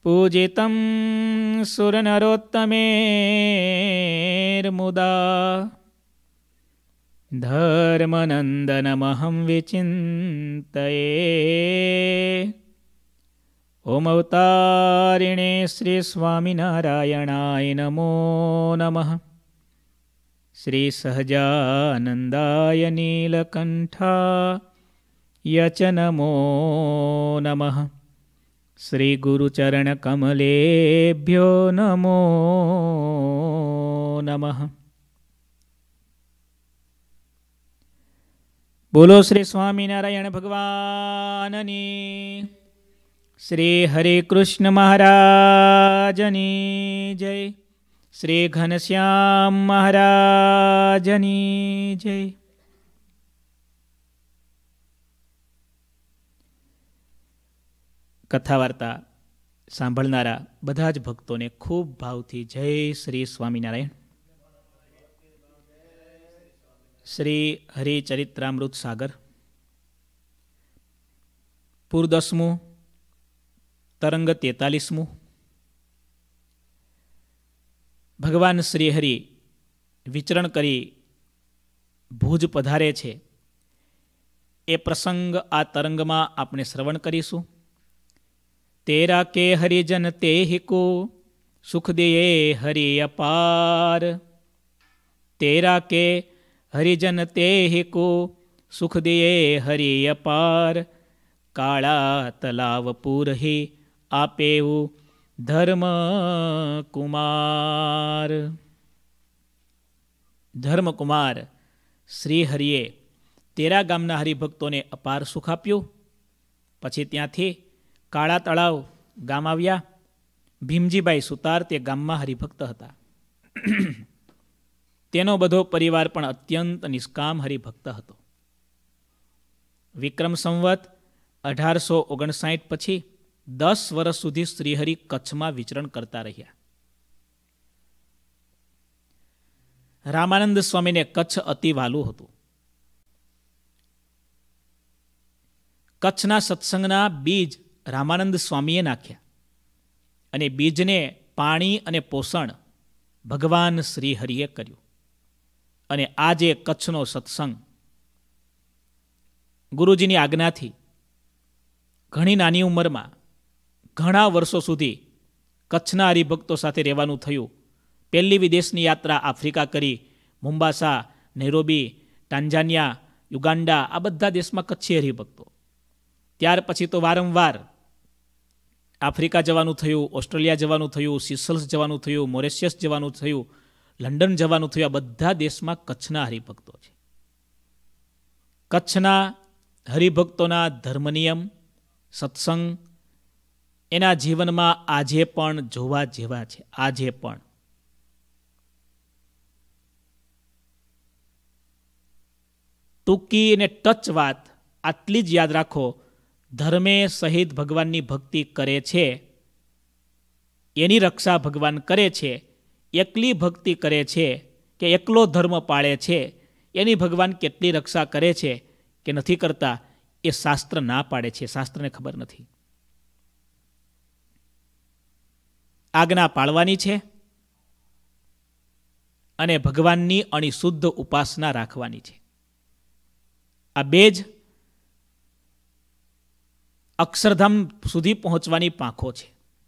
પૂજિતં સુરનરોત્તમેર્મુદા ધર્મનંદનમહં વિચિંતયે. ઓમ અવતારિણે શ્રી સ્વામિનારાયણાય નમો નમઃ. શ્રી સહજાનંદાય નીલકંઠાય ચ નમો નમઃ. શ્રી ગુરુચરણકમલેભ્યો નમો નમઃ. બોલો શ્રી સ્વામિનારાયણ ભગવાનની, શ્રી હરિકૃષ્ણ મહારાજની જય, શ્રી ઘનશ્યામ મહારાજની જય. કથા વાર્તા સાંભળનારા બધા જ ભક્તોને ખૂબ ભાવથી જય શ્રી સ્વામિનારાયણ. શ્રી હરિચરિત્રામૃત સાગર પૂર 10મું, તરંગ 43મું. ભગવાન શ્રી હરિ વિચરણ કરી ભુજ પધારે છે એ પ્રસંગ આ તરંગમાં આપણે શ્રવણ કરીશું. તેરા કે હરિજન તે હિકો સુખ દે હરિ અપાર. તેરા કે હરિજન તે હિકો સુખ દે હરિ અપાર. કાળા તલાવ પૂરહી આપેવું ધર્મ કુમાર. ધર્મકુમાર શ્રી હરિએ તેરા ગામના હરિભક્તોને અપાર સુખ આપ્યું. પછી ત્યાંથી કાળા તળાવ ગામ આવ્યા. ભીમજીભાઈ સુતાર તે ગામમાં હરિભક્ત હતા. તેનો બધો પરિવાર પણ અત્યંત નિષ્કામ હરિભક્ત હતો. વિક્રમ સંવત 1859 પછી 10 વર્ષ સુધી શ્રીહરિ કચ્છમાં વિચરણ કરતા રહ્યા. રામાનંદ સ્વામીને કચ્છ અતિ વાલું હતું. કચ્છના સત્સંગના બીજ રામાનંદ સ્વામીએ નાખ્યા અને બીજને પાણી અને પોષણ ભગવાન શ્રી હરિએ કર્યું. અને આજે કચ્છનો સત્સંગ ગુરુજીની આજ્ઞાથી ઘણી નાની ઉંમરમાં ઘણા વર્ષો સુધી કચ્છના હરિભક્તો સાથે રહેવાનું થયું. પહેલી વિદેશની યાત્રા આફ્રિકા કરી. મુંબાસા, નૈરોબી, ટાંઝાનિયા, યુગાન્ડા આ બધા દેશમાં કચ્છી હરિભક્તો. ત્યાર પછી તો વારંવાર આફ્રિકા જવાનું થયું, ઓસ્ટ્રેલિયા જવાનું થયું, સિસલ્સ જવાનું થયું, મોરેશિયસ જવાનું થયું, લંડન જવાનું થયું. આ બધા દેશમાં કચ્છના હરિભક્તો છે. કચ્છના હરિભક્તોના ધર્મનિયમ, સત્સંગ એના જીવનમાં આજે પણ જોવા જેવા છે. આજે પણ ટૂંકી અને ટચ વાત આટલી જ યાદ રાખો. ધર્મે સહિત ભગવાનની ભક્તિ કરે છે એની રક્ષા ભગવાન કરે છે. એકલી ભક્તિ કરે છે કે એકલો ધર્મ પાળે છે એની ભગવાન કેટલી રક્ષા કરે છે કે નથી કરતા એ શાસ્ત્ર ના પાડે છે. શાસ્ત્રને ખબર નથી. આજ્ઞા પાળવાની છે અને ભગવાનની અણિશુદ્ધ ઉપાસના રાખવાની છે. આ બે જ અક્ષરધામ સુધી પહોંચવાની પાંખો છે.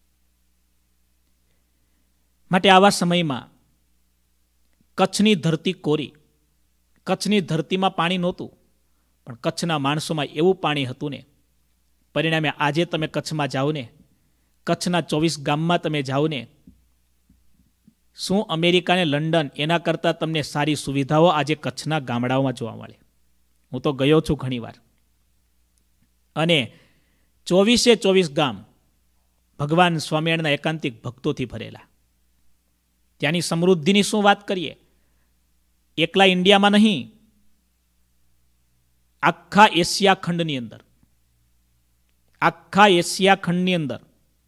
માટે આવા સમયમાં કચ્છની ધરતી કોરી. કચ્છની ધરતીમાં પાણી નહોતું, પણ કચ્છના માણસોમાં એવું પાણી હતું ને. પરિણામે આજે તમે કચ્છમાં જાઓ ને, કચ્છના 24 ગામમાં તમે જાઓ ને, શું અમેરિકા ને લંડન એના કરતાં તમને સારી સુવિધાઓ આજે કચ્છના ગામડાઓમાં જોવા મળે. હું તો ગયો છું ઘણીવાર. અને 24 ગામ ભગવાન સ્વામિનારાયણના એકાંતિક ભક્તોથી ભરેલા. ત્યાંની સમૃદ્ધિની શું વાત કરીએ. એકલા ઇન્ડિયામાં નહીં, આખા એશિયા ખંડની અંદર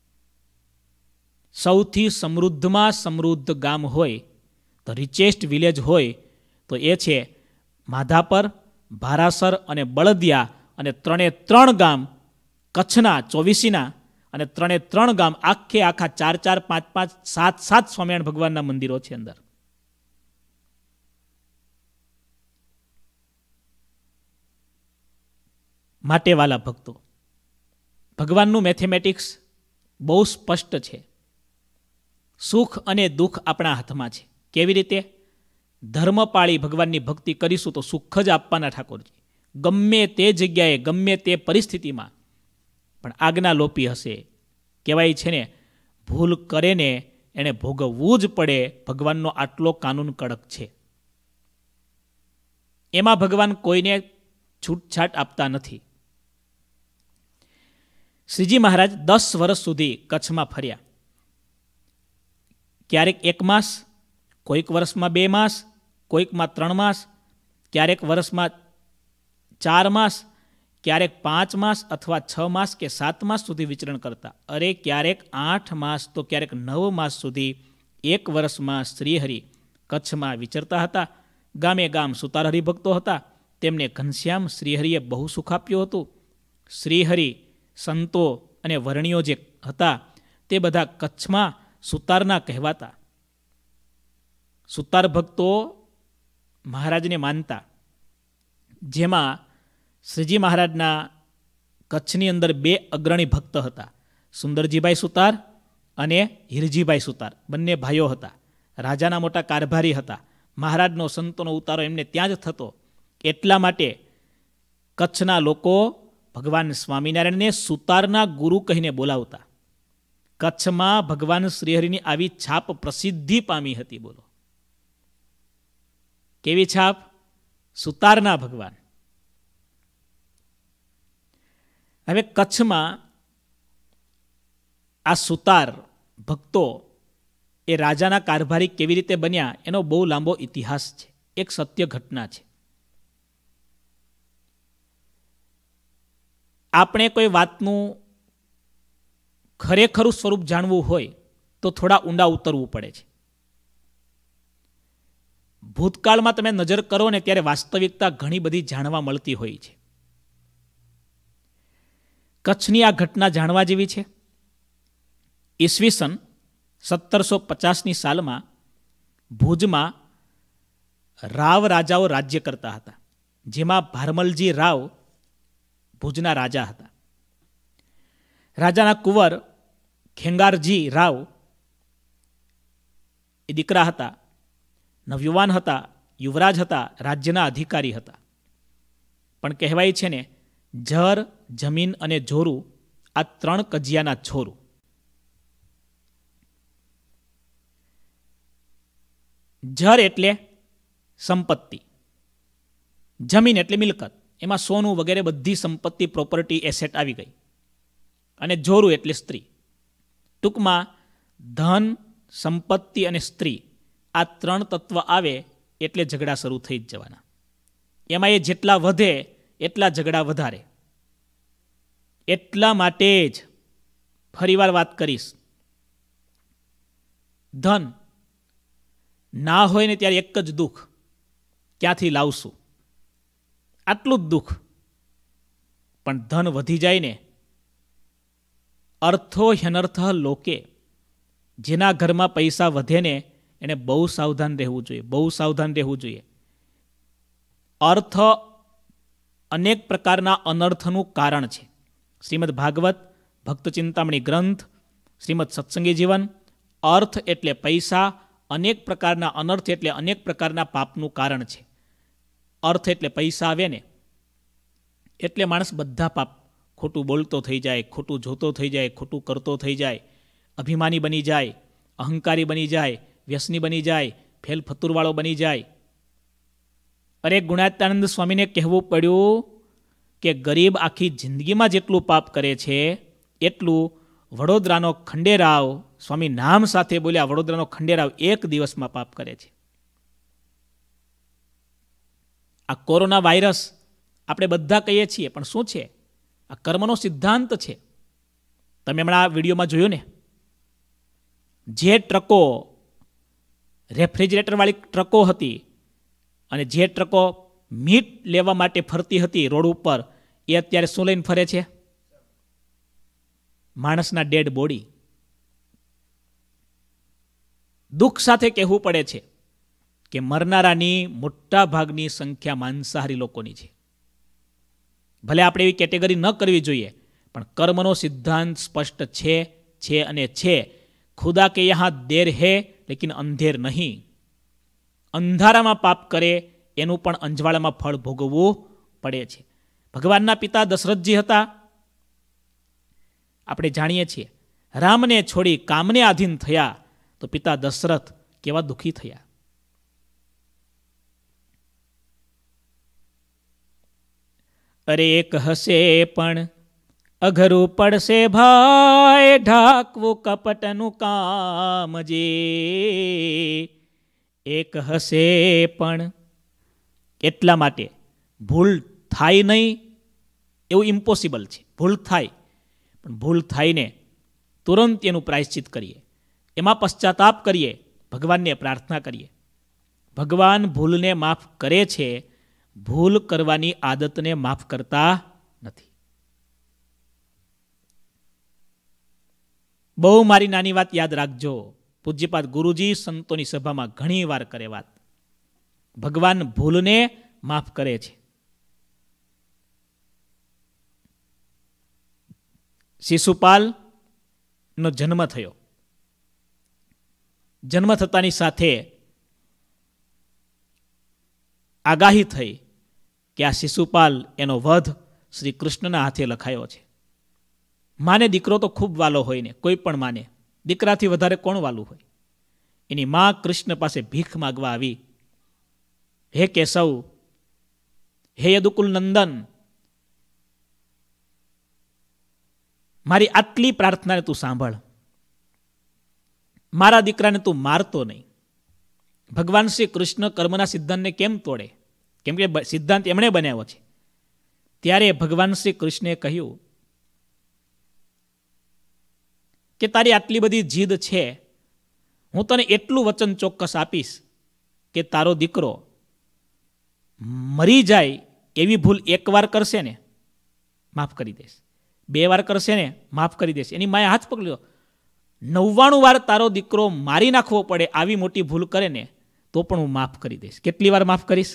સૌથી સમૃદ્ધમાં સમૃદ્ધ ગામ હોય, તો રિચેસ્ટ વિલેજ હોય તો એ છે માધાપર, ભારાસર અને બળદિયા. અને 3 ગામ કચ્છના 24ના અને 3 ગામ, આખે આખા 4, 5, 7 સ્વામિનારાયણ ભગવાનના મંદિરો છે અંદર. માટે વાલા ભક્તો, ભગવાનનું મેથેમેટિક્સ બહુ સ્પષ્ટ છે. સુખ અને દુઃખ આપણા હાથમાં છે. કેવી રીતે? ધર્મ પાળી ભગવાનની ભક્તિ કરીશું તો સુખ જ આપવાના ઠાકોરજી, ગમે તે જગ્યાએ, ગમે તે પરિસ્થિતિમાં. પણ આજ્ઞા લોપી હશે. કહેવાય છે ને, ભૂલ કરે ને એને ભોગવવું જ પડે. ભગવાનનો આટલો કાનૂન કડક છે. એમાં ભગવાન કોઈને છૂટછાટ આપતા નથી. શ્રીજી મહારાજ 10 વર્ષ સુધી કચ્છમાં ફર્યા. ક્યારેક 1 માસ, કોઈક વર્ષમાં 2 માસ, કોઈકમાં 3 માસ, ક્યારેક વર્ષમાં 4 માસ, ક્યારેક 5 માસ અથવા 6 માસ કે 7 માસ સુધી વિચરણ કરતા. અરે ક્યારેક 8 માસ તો ક્યારેક 9 માસ સુધી 1 વર્ષમાં શ્રીહરિ કચ્છમાં વિચરતા હતા. ગામે ગામ સુતાર હરિભક્તો હતા. તેમને ઘનશ્યામ શ્રીહરિએ બહુ સુખ આપ્યું હતું. શ્રીહરિ, સંતો અને વર્ણિયો જે હતા તે બધા કચ્છમાં સુતારના કહેવાતા. સુતાર ભક્તો મહારાજને માનતા. જેમાં શ્રીજી મહારાજના કચ્છની અંદર 2 અગ્રણી ભક્ત હતા. સુંદરજીભાઈ સુતાર અને હિરજીભાઈ સુતાર, બંને ભાઈઓ હતા. રાજાના મોટા કારભારી હતા. મહારાજનો સંતોનો ઉતારો એમને ત્યાં જ થતો. એટલા માટે કચ્છના લોકો ભગવાન સ્વામિનારાયણને સુતારના ગુરુ કહીને બોલાવતા. કચ્છમાં ભગવાન શ્રીહરિની આવી છાપ પ્રસિદ્ધિ પામી હતી. બોલો, કેવી છાપ? સુતારના ભગવાન. હવે કચ્છમાં આ સુતાર ભક્તો એ રાજાના કારભારી કેવી રીતે બન્યા એનો બહુ લાંબો ઇતિહાસ છે. એક સત્ય ઘટના છે. આપણે કોઈ વાતનું ખરેખરું સ્વરૂપ જાણવું હોય તો થોડા ઊંડા ઉતરવું પડે છે. ભૂતકાળમાં તમે નજર કરો ને ત્યારે વાસ્તવિકતા ઘણી બધી જાણવા મળતી હોય છે. કચ્છની આ ઘટના જાણવા જેવી છે. ઈસવીસન 1750ની સાલમાં ભુજમાં રાવ રાજાઓ રાજ્ય કરતા હતા. જેમાં ભારમલજી રાવ ભુજના રાજા હતા. રાજાના કુંવર ખેંગારજી રાવ એ દીકરા હતા, નવયુવાન હતા, યુવરાજ હતા, રાજ્યના અધિકારી હતા. પણ કહેવાય છે ને, જર, જમીન અને જોરું આ 3 કજિયાના છોરું. જર એટલે સંપત્તિ, જમીન એટલે મિલકત, એમાં સોનું વગેરે બધી સંપત્તિ, પ્રોપર્ટી, એસેટ આવી ગઈ. અને જોરું એટલે સ્ત્રી. ટૂંકમાં ધન, સંપત્તિ અને સ્ત્રી આ 3 તત્વ આવે એટલે ઝઘડા શરૂ થઈ જ જવાના. એમાં એ જેટલા વધે એટલા ઝઘડા વધારે. એટલા માટે જ ફરીવાર વાત કરીશ, ધન ના હોય ને ત્યારે એક જ દુઃખ, ક્યાંથી લાવશું, આટલું જ દુઃખ. પણ ધન વધી જાય ને, અર્થો હ્યનર્થ લોકે, જેના ઘરમાં પૈસા વધે ને એને બહુ સાવધાન રહેવું જોઈએ, બહુ સાવધાન રહેવું જોઈએ. અર્થ અનેક પ્રકારના અનર્થનું કારણ છે. શ્રીમદ ભાગવત, ભક્ત ચિંતામણી ગ્રંથ, શ્રીમદ સત્સંગી જીવન, અર્થ એટલે પૈસા, અનેક પ્રકારના અનર્થ એટલે અનેક પ્રકારના પાપનું કારણ છે. અર્થ એટલે પૈસા આવે ને એટલે માણસ બધા પાપ, ખોટું બોલતો થઈ જાય, ખોટું જોતો થઈ જાય, ખોટું કરતો થઈ જાય, અભિમાની બની જાય, અહંકારી બની જાય, વ્યસની બની જાય, ફેલ ફતુરવાળો બની જાય. અરે ગુણાત્યાનંદ સ્વામીને કહેવું પડ્યું કે ગરીબ આખી જિંદગીમાં જેટલું પાપ કરે છે એટલું વડોદરાનો ખંડેરાવ, સ્વામી નામ સાથે બોલ્યા, વડોદરાનો ખંડેરાવ 1 દિવસમાં પાપ કરે છે. આ કોરોના વાયરસ આપણે બધા કહીએ છીએ, પણ શું છે? આ કર્મનો સિદ્ધાંત છે. તમે હમણાં આ વિડીયોમાં જોયું ને, જે ટ્રકો, રેફ્રિજરેટરવાળી ટ્રકો હતી અને જે ટ્રકો મીટ લેવા માટે ફરતી હતી રોડ ઉપર, એ અત્યારે શું લઈને ફરે છે? માણસના ડેડ બોડી. દુઃખ સાથે કહેવું પડે છે કે મરનારાની મોટા ભાગની સંખ્યા માંસાહારી લોકોની છે. ભલે આપણે એવી કેટેગરી ન કરવી જોઈએ, પણ કર્મનો સિદ્ધાંત સ્પષ્ટ છે અને છે. ખુદા કે યહાં દેર હે લેકિન અંધેર નહીં. અંધારામાં પાપ કરે એનું પણ અંજવાળામાં ફળ ભોગવવું પડે છે. ભગવાનના પિતા દશરથજી હતા. આપણે જાણીએ છીએ રામને છોડી કામને આધીન થયા તો પિતા દશરથ કેવા દુઃખી થયા. અરે એક હસે પણ અઘરું પડશે ભાઈ, ઢાકવું કપટનું કામ જે. એક હસે પણ એટલા માટે ભૂલ થાય નહીં એવું ઇમ્પોસિબલ છે. ભૂલ થાય, પણ ભૂલ થાયને તુરંત એનું પ્રાયશ્ચિત કરીએ, એમાં પશ્ચાતાપ કરીએ, ભગવાનને પ્રાર્થના કરીએ. ભગવાન ભૂલને માફ કરે છે, ભૂલ કરવાની આદતને માફ કરતા નથી. બહુ મારી નાની વાત યાદ રાખજો. પૂજ્યપાદ ગુરુજી સંતોની સભામાં ઘણી વાર કરે વાત. ભગવાન ભૂલને માફ કરે છે. શિશુપાલનો જન્મ થયો. જન્મ થતાની સાથે આગાહી થઈ કે આ શિશુપાલ એનો વધ શ્રી કૃષ્ણના હાથે લખાયો છે. માને દીકરો તો ખૂબ વાલો હોય ને, કોઈ પણ માને દીકરાથી વધારે કોણ વાલું હોય. એની મા કૃષ્ણ પાસે ભીખ માગવા આવી. હે કેશવ, હે યદુકુલ નંદન, મારી આટલી પ્રાર્થનાને તું સાંભળ. મારા દીકરાને તું મારતો નહીં. ભગવાન શ્રી કૃષ્ણ કર્મના સિદ્ધાંતને કેમ તોડે? કેમ કે સિદ્ધાંત એમણે બનાવ્યો છે. ત્યારે ભગવાન શ્રી કૃષ્ણે કહ્યું કે તારી આટલી બધી જીદ છે, હું તને એટલું વચન ચોક્કસ આપીશ કે તારો દીકરો મરી જાય એવી ભૂલ એકવાર કરશે ને માફ કરી દઈશ, 2 વાર કરશે ને માફ કરી દઈશ. એની માએ હાથ પકડ્યો. 99 વાર તારો દીકરો મારી નાખવો પડે આવી મોટી ભૂલ કરે ને તો પણ હું માફ કરી દઈશ. કેટલી વાર માફ કરીશ?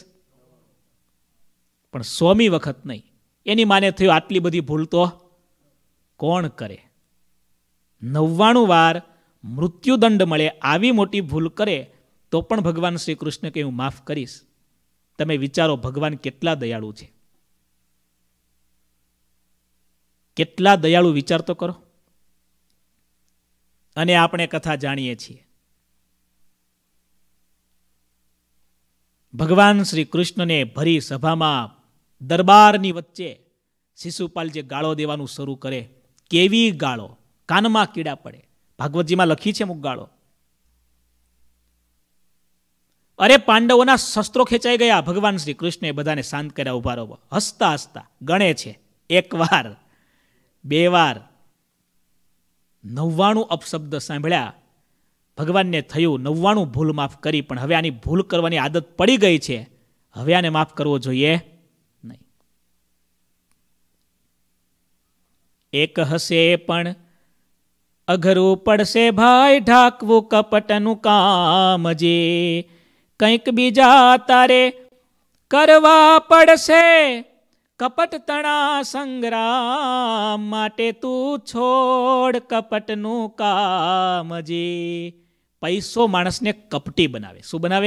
પણ 100મી વખત નહીં. એની માને થયું આટલી બધી ભૂલ તો કોણ કરે? 99 વાર મૃત્યુદંડ મળે આવી મોટી ભૂલ કરે તો પણ ભગવાન શ્રી કૃષ્ણ કે હું માફ કરીશ. તમે વિચારો ભગવાન કેટલા દયાળુ છે. કેટલા દયાળુ વિચાર તો કરો. અને આપણે કથા જાણીએ છીએ. ભગવાન શ્રી કૃષ્ણને ભરી સભામાં દરબારની વચ્ચે શિશુપાલ જે ગાળો દેવાનું શરૂ કરે, કેવી ગાળો, કાનમાં કીડા પડે. ભાગવતજીમાં લખી છે અમુક ગાળો. અરે પાંડવોના શસ્ત્રો ખેંચાઈ ગયા. ભગવાન શ્રી કૃષ્ણે બધાને શાંત કર્યા, ઉભા રહો. હસતા હસતા ગણે છે. 1 વાર, 2 વાર, 99 અપશબ્દ સાંભળ્યા. ભગવાનને થયું 99 ભૂલ માફ કરી, પણ હવે આની ભૂલ કરવાની આદત પડી ગઈ છે, હવે આને માફ કરવો જોઈએ નહીં. એક હસે પણ અઘરું પડશે ભાઈ, ઢાકવું કપટનું કામ જે. કંઈક બીજા તારે કરવા પડશે, કપટ તણા સંગ્રામ માટે તું છોડ કપટનું કામ જે. પૈસો માણસને કપટી બનાવે. શું બનાવે?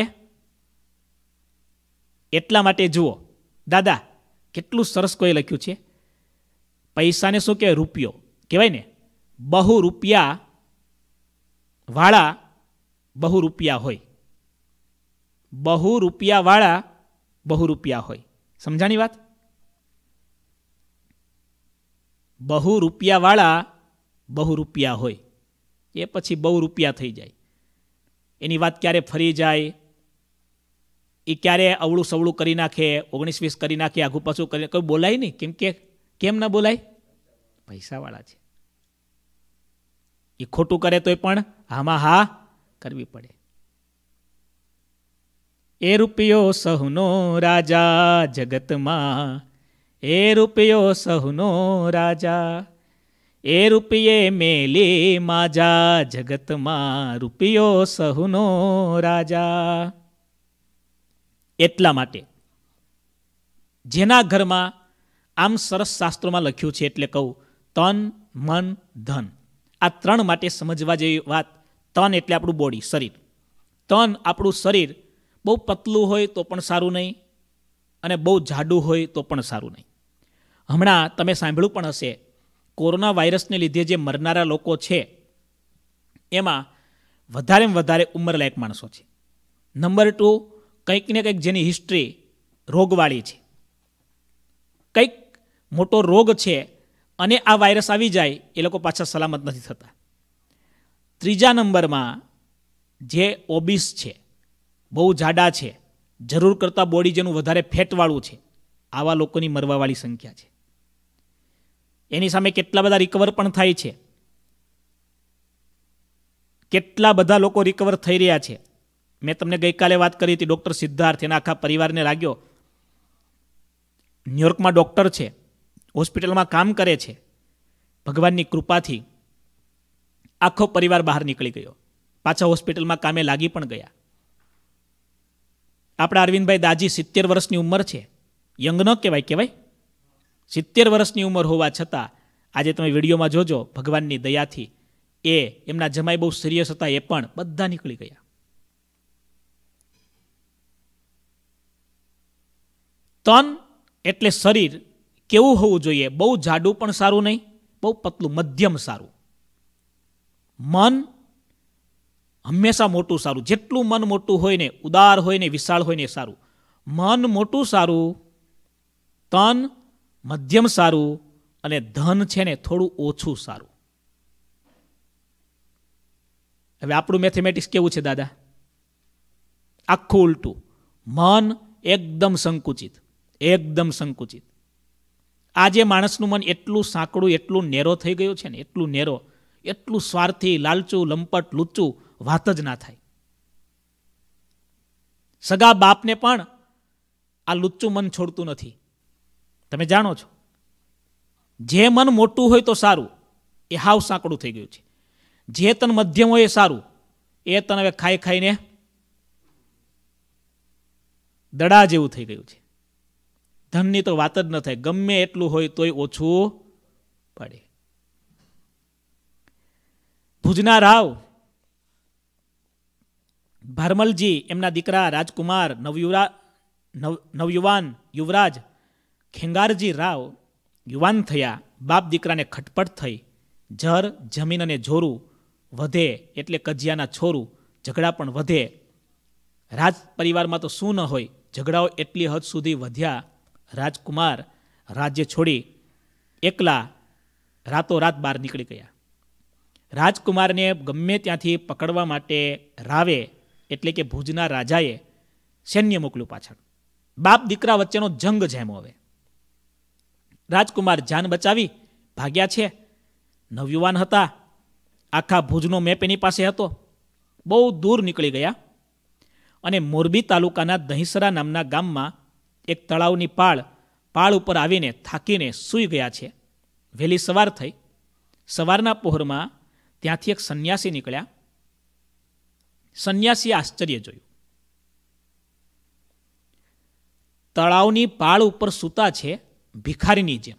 એટલા માટે જુઓ દાદા, કેટલું સરસ કોઈ લખ્યું છે. પૈસાને શું કહેવાય? રૂપિયો કહેવાય ને. બહુ રૂપિયા વાળા બહુ રૂપિયા હોય. બહુ રૂપિયા વાળા બહુ રૂપિયા હોય. સમજાણી વાત? બહુ રૂપિયા વાળા બહુ રૂપિયા હોય, એ પછી બહુ રૂપિયા થઈ જાય. એની વાત ક્યારે ફરી જાય, એ ક્યારે અવળું સવળું કરી નાખે, 19-20 કરી નાખે, આઘું પાછું કરી, કોઈ બોલાય નહીં. કેમ ના બોલાય? પૈસાવાળા છે. એ ખોટું કરે તોય પણ હામાં હા કરવી પડે. એ રૂપિયો સહુનો રાજા જગતમાં, એ રૂપિયો સહુનો રાજા. એ રૂપિયે મેલી માજા, જગતમાં રૂપિયો સહુનો રાજા. એટલા માટે જેના ઘરમાં આમ સરસ શાસ્ત્રોમાં લખ્યું છે, એટલે કહું, તન, મન, ધન, આ ત્રણ માટે સમજવા જેવી વાત. તન એટલે આપણું બોડી, શરીર. તન, આપણું શરીર બહુ પતલું હોય તો પણ સારું નહીં, અને બહુ જાડું હોય તો પણ સારું નહીં. હમણાં તમે સાંભળ્યું પણ હશે, કોરોના વાયરસને લીધે જે મરનારા લોકો છે એમાં વધારેમાં વધારે ઉંમરલાયક માણસો છે. નંબર 2, કંઈક ને કંઈક જેની હિસ્ટ્રી રોગવાળી છે, કંઈક મોટો રોગ છે, અને આ વાયરસ આવી જાય એ લોકો પાછા સલામત નથી થતા. ત્રીજા નંબરમાં જે ઓબીસ છે, બહુ જાડા છે, જરૂર કરતાં બોડી જેનું વધારે ફેટવાળું છે, આવા લોકોની મરવાવાળી સંખ્યા છે. એની સામે કેટલા બધા રિકવર પણ થાય છે. કેટલા બધા લોકો રિકવર થઈ રહ્યા છે. મેં તમને ગઈકાલે વાત કરી હતી, ડૉક્ટર સિદ્ધાર્થ, એના આખા પરિવારને લાગ્યો. ન્યુયોર્કમાં ડૉક્ટર છે, હોસ્પિટલમાં કામ કરે છે. ભગવાનની કૃપાથી આખો પરિવાર બહાર નીકળી ગયો, પાછા હોસ્પિટલમાં કામે લાગી પણ ગયા. આપણા અરવિંદભાઈ દાજી 70 વર્ષની ઉંમર છે, યંગ ન કહેવાય. 70 વર્ષની ઉંમર હોવા છતાં આજે તમે વિડીયોમાં જોજો, ભગવાનની દયાથી એમના જમાઈ બહુ સિરિયસ હતા, એ પણ બધા નીકળી ગયા. તન એટલે શરીર કેવું હોવું જોઈએ? બહુ જાડું પણ સારું નહીં, બહુ પતલું, મધ્યમ સારું. મન હંમેશા મોટું સારું. જેટલું મન મોટું હોય ને, ઉદાર હોય ને, વિશાળ હોય ને, સારું. મન મોટું સારું, તન મધ્યમ સારું, અને ધન છે ને થોડું ઓછું સારું. હવે આપણું મેથેમેટિક્સ કેવું છે દાદા? આખું ઉલટું. મન એકદમ સંકુચિત, એકદમ સંકુચિત. આજે માણસનું મન એટલું સાંકડું, એટલું નેરો થઈ ગયું છે ને, એટલું નેરો, એટલું સ્વાર્થી, લાલચું, લંપટ, લુચ્ચું, વાત જ ના થાય. સગા બાપને પણ આ લુચ્ચું મન છોડતું નથી. તમે જાણો છો, જે મન મોટું હોય તો સારું, એ હાવ સાંકડું થઈ ગયું છે. જે તન મધ્યમ હોય એ સારું, એ તન હવે ખાઈ ખાઈને દડા જેવું થઈ ગયું છે. ધનની તો વાત જ ન થાય, ગમે એટલું હોય તોય ઓછું પડે. ભુજના રાવ ભારમલજી, એમના દીકરા રાજકુમાર નવયુવાન યુવરાજ ખેંગારજી રાવ યુવાન થયા. બાપ દીકરાને ખટપટ થઈ. જર, જમીન અને જોરું વધે એટલે કજિયાના છોરું, ઝઘડા પણ વધે. રાજ પરિવારમાં તો શું ન હોય, ઝઘડાઓ એટલી હદ સુધી વધ્યા. રાજકુમાર રાજ્ય છોડી એકલા રાતોરાત બહાર નીકળી ગયા. રાજકુમારને ગમે ત્યાંથી પકડવા માટે રાવે એટલે કે ભુજના રાજાએ સૈન્ય મોકલ્યું પાછળ. બાપ દીકરા વચ્ચેનો જંગ જામ્યો. હવે રાજકુમાર જાન બચાવી ભાગ્યા છે. નવયુવાન હતા, આખા ભુજનો મેપ એની પાસે હતો. બહુ દૂર નીકળી ગયા અને મોરબી તાલુકાના દહીસરા નામના ગામમાં એક તળાવની પાળ ઉપર આવીને થાકીને સૂઈ ગયા છે. વહેલી સવાર થઈ. સવારના પહોરમાં ત્યાંથી એક સંન્યાસી નીકળ્યા. સંન્યાસીએ આશ્ચર્ય જોયું. તળાવની પાળ ઉપર સૂતા છે ભિખારીની જેમ.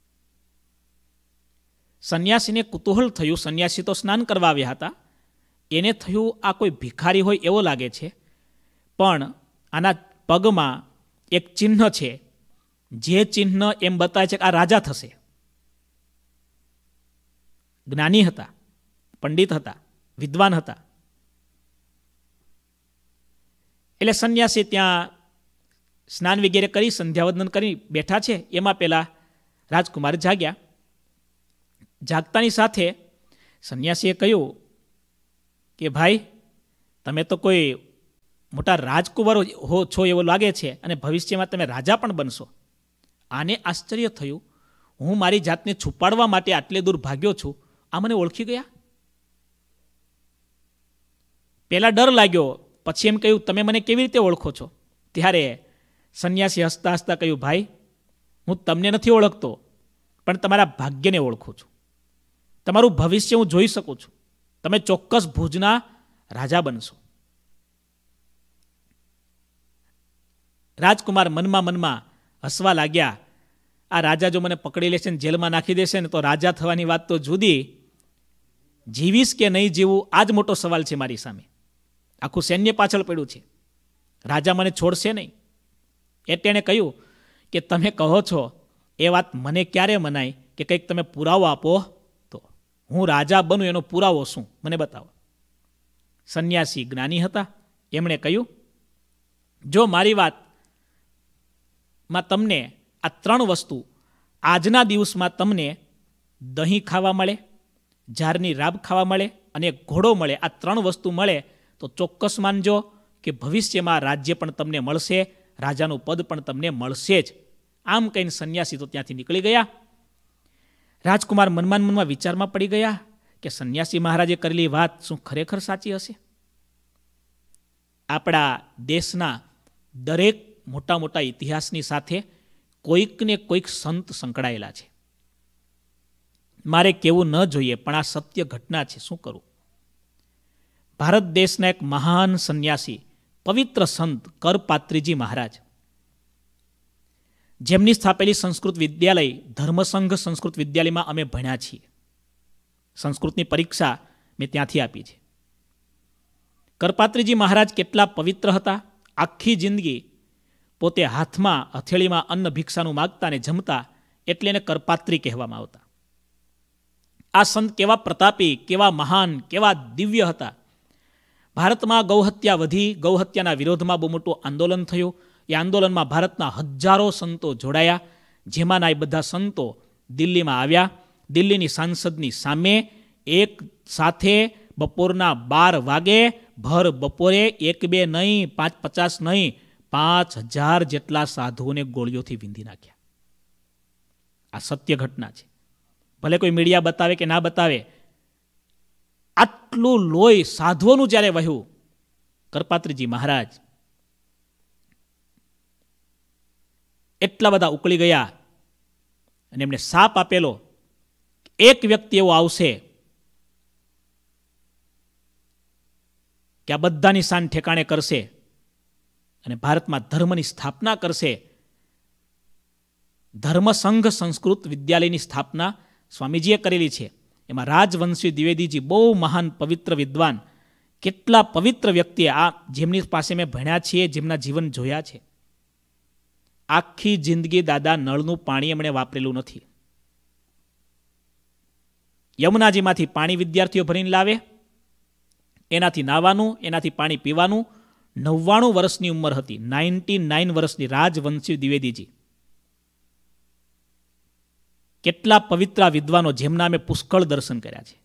સંન્યાસીને કુતૂહલ થયું. સંન્યાસી તો સ્નાન કરવા આવ્યા હતા. એને થયું આ કોઈ ભિખારી હોય એવો લાગે છે, પણ આના પગમાં એક ચિહ્ન છે, જે ચિહ્ન એમ બતાવે છે કે આ રાજા થશે. જ્ઞાની હતા, પંડિત હતા, વિદ્વાન હતા. એટલે સંન્યાસી ત્યાં સ્નાન વગેરે કરી સંધ્યાવંદન કરી બેઠા છે. એમાં પેલા રાજકુમાર જાગ્યા. જાગતાની સાથે સંન્યાસીએ કહ્યું કે ભાઈ, તમે તો કોઈ મોટા રાજકુંવર છો એવું લાગે છે, અને ભવિષ્યમાં તમે રાજા પણ બનશો. આને આશ્ચર્ય થયું. હું મારી જાતને છુપાડવા માટે આટલે દૂર ભાગ્યો છું, આ મને ઓળખી ગયા? પહેલા ડર લાગ્યો, પછી એમ કહ્યું તમે મને કેવી રીતે ઓળખો છો? ત્યારે સંન્યાસી હસતા હસતા કહ્યું, ભાઈ, હું તમને નથી ઓળખતો, પણ તમારા ભાગ્યને ઓળખું છું. તમારું ભવિષ્ય હું જોઈ શકું છું. તમે ચોક્કસ ભુજના રાજા બનશો. રાજકુમાર મનમાં હસવા લાગ્યા. આ રાજા જો મને પકડી લેશે ને જેલમાં નાખી દેશે ને તો રાજા થવાની વાત તો જુદી, જીવીશ કે નહીં જીવું આ જ મોટો સવાલ છે મારી સામે. આખું સૈન્ય પાછળ પડ્યું છે, રાજા મને છોડશે નહીં. તેણે કહ્યું કે તમે કહો છો એ વાત મને ક્યારે મનાય કે કંઈક તમે પુરાવો આપો તો. હું રાજા બનું એનો પુરાવો શું મને બતાવો. સંન્યાસી જ્ઞાની હતા. એમણે કહ્યું, જો મારી વાતમાં તમને આ 3 વસ્તુ આજના દિવસમાં તમને દહીં ખાવા મળે, ઝાડની રાબ ખાવા મળે અને એક ઘોડો મળે, આ 3 વસ્તુ મળે તો ચોક્કસ માનજો કે ભવિષ્યમાં રાજ્ય પણ તમને મળશે, રાજાનું પદ પણ તમને મળશે જ. આમ કહીને સંન્યાસી તો ત્યાંથી નીકળી ગયા. રાજકુમાર મનમાં વિચારમાં પડી ગયા કે સંન્યાસી મહારાજે કરેલી વાત શું ખરેખર સાચી હશે? આપણા દેશના દરેક મોટા મોટા ઇતિહાસની સાથે કોઈક ને કોઈક સંત સંકળાયેલા છે. મારે કહેવું ન જોઈએ પણ આ સત્ય ઘટના છે. શું કરું? ભારત દેશના એક મહાન સંન્યાસી, પવિત્ર સંત કરપાત્રીજી મહારાજ, જેમની સ્થાપેલી સંસ્કૃત વિદ્યાલય ધર્મસંઘ સંસ્કૃત વિદ્યાલયમાં અમે ભણ્યા છીએ. સંસ્કૃતની પરીક્ષા મેં ત્યાંથી આપી છે. કરપાત્રીજી મહારાજ કેટલા પવિત્ર હતા. આખી જિંદગી પોતે હાથમાં હથેળીમાં અન્ન ભિક્ષાનું માગતા અને જમતા, એટલે એને કરપાત્રી કહેવામાં આવતા. આ સંત કેવા પ્રતાપી, કેવા મહાન, કેવા દિવ્ય હતા. ભારતમાં ગૌહત્યા વધી, ગૌહત્યાના વિરોધમાં બહુ મોટું આંદોલન થયું. એ આંદોલનમાં ભારતના હજારો સંતો જોડાયા, જેમાંના એ બધા સંતો દિલ્હીમાં આવ્યા. દિલ્હીની સાંસદની સામે એક સાથે બપોરના 12 વાગે ભર બપોરે 1-2 નહીં, 5-50 નહીં, 5000 જેટલા સાધુઓને ગોળીઓથી વીંધી નાખ્યા. આ સત્ય ઘટના છે. ભલે કોઈ મીડિયા બતાવે કે ના બતાવે, આટલું લોહી સાધુઓનું જ્યારે વહ્યું, કરપાત્રીજી મહારાજ એટલા બધા ઉકળી ગયા અને એમને શાપ આપેલો, એક વ્યક્તિ એવો આવશે કે આ બધાની શાન ઠેકાણે કરશે અને ભારતમાં ધર્મની સ્થાપના કરશે. ધર્મસંઘ સંસ્કૃત વિદ્યાલયની સ્થાપના સ્વામીજીએ કરેલી છે. એમાં રાજવંશી દ્વિવેદીજી બહુ મહાન પવિત્ર વિદ્વાન, કેટલા પવિત્ર વ્યક્તિ, આ જેમની પાસે મેં ભણ્યા છીએ, જેમના જીવન જોયા છે. આખી જિંદગી દાદા નળનું પાણી એમણે વાપરેલું નથી. યમુનાજીમાંથી પાણી વિદ્યાર્થીઓ ભરીને લાવે, એનાથી નાવાનું, એનાથી પાણી પીવાનું. 99 વર્ષની ઉંમર હતી, 99 વર્ષની રાજવંશી દ્વિવેદીજી. કેટલા પવિત્ર વિદ્વાનો જેમના અમે પુષ્કળ દર્શન કર્યા છે.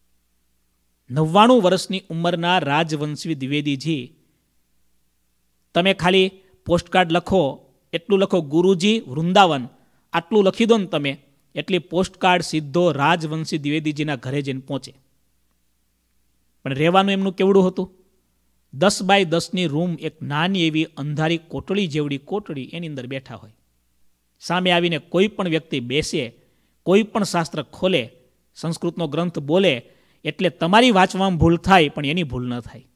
99 વર્ષની ઉંમરના રાજવંશી દ્વિવેદીજી. તમે ખાલી પોસ્ટકાર્ડ લખો, એટલું લખો ગુરુજી વૃંદાવન, આટલું લખી દો ને તમે, એટલી પોસ્ટકાર્ડ સીધો રાજવંશી દ્વિવેદીજીના ઘરે જઈને પહોંચે. પણ રહેવાનું એમનું કેવડું હતું? 10 બાય 10ની રૂમ, એક નાની એવી અંધારી કોટડી જેવડી કોટડી, એની અંદર બેઠા હોય. સામે આવીને કોઈ પણ વ્યક્તિ બેસે, કોઈ પણ શાસ્ત્ર ખોલે, સંસ્કૃતનો ગ્રંથ બોલે એટલે તમારી વાંચવામાં ભૂલ થાય પણ એની ભૂલ ન થાય.